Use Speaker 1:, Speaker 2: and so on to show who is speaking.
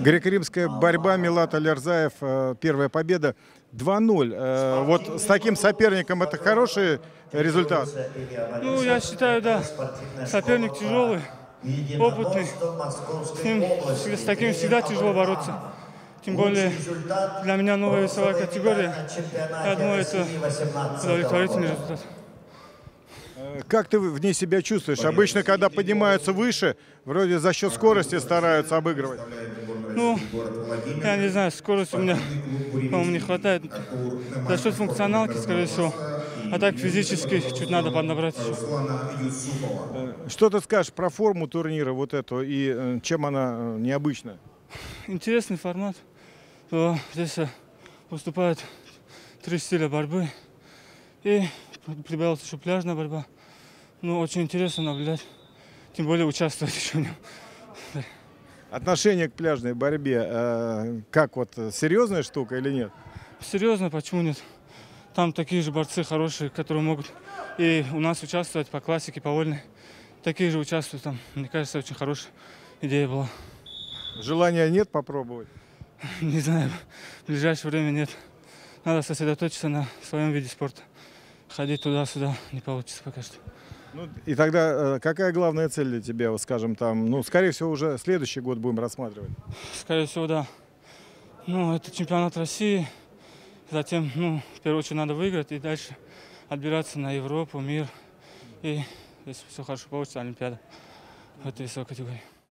Speaker 1: Греко-римская борьба, Милат Алирзаев, первая победа. 2-0. Вот с таким соперником это хороший результат?
Speaker 2: Ну, я считаю, да. Соперник тяжелый, опытный. С таким всегда тяжело бороться. Тем более для меня новая весовая категория. Я думаю, это удовлетворительный результат.
Speaker 1: Как ты в ней себя чувствуешь? Обычно, когда поднимаются выше, вроде за счет скорости стараются обыгрывать.
Speaker 2: Ну, я не знаю, скорости у меня, по-моему, не хватает. За счет функционалки, скорее всего. А так физически чуть надо поднабрать еще.
Speaker 1: Что ты скажешь про форму турнира вот эту и чем она необычна?
Speaker 2: Интересный формат. Здесь выступают 3 стиля борьбы. И прибавилась еще пляжная борьба. Ну, очень интересно наблюдать. Тем более участвовать еще в нем.
Speaker 1: Отношение к пляжной борьбе, как вот, серьезная штука или нет?
Speaker 2: Серьезно, почему нет? Там такие же борцы хорошие, которые могут и у нас участвовать по классике, по вольной. Такие же участвуют там. Мне кажется, очень хорошая идея была.
Speaker 1: Желания нет попробовать?
Speaker 2: Не знаю, в ближайшее время нет. Надо сосредоточиться на своем виде спорта. Ходить туда-сюда не получится пока что.
Speaker 1: Ну, и тогда какая главная цель для тебя, вот скажем, там, ну, скорее всего, уже следующий год будем рассматривать?
Speaker 2: Скорее всего, да. Ну, это чемпионат России. Затем, ну, в первую очередь надо выиграть и дальше отбираться на Европу, мир. И, если все хорошо получится, Олимпиада в этой весовой категории.